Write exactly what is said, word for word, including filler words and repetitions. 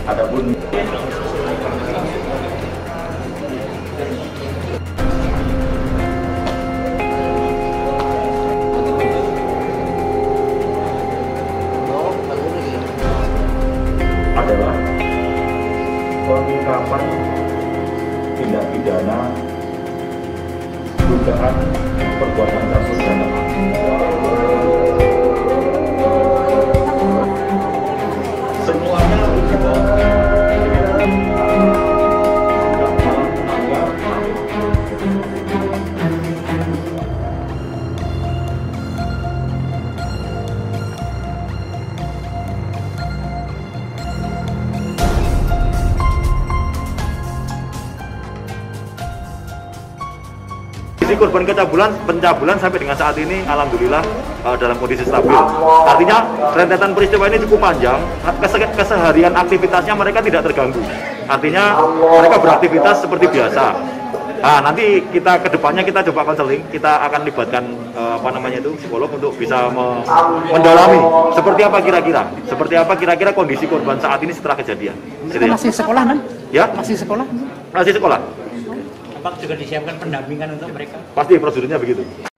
Adapun adalah pengungkapan tindak pidana dugaan perbuatan kasus dana. Semuanya di bawah Kondisi korban pencabulan, pencabulan sampai dengan saat ini alhamdulillah uh, dalam kondisi stabil. Artinya rentetan peristiwa ini cukup panjang, Kese keseharian aktivitasnya mereka tidak terganggu. Artinya mereka beraktivitas seperti biasa. Nah, nanti kita kedepannya kita coba konseling, kita akan libatkan uh, apa namanya itu psikolog untuk bisa me mendalami seperti apa kira-kira, seperti apa kira-kira kondisi korban saat ini setelah kejadian. Mereka masih sekolah kan? Ya, masih sekolah. Masih sekolah. Apakah juga disiapkan pendampingan untuk mereka? Pasti prosedurnya begitu.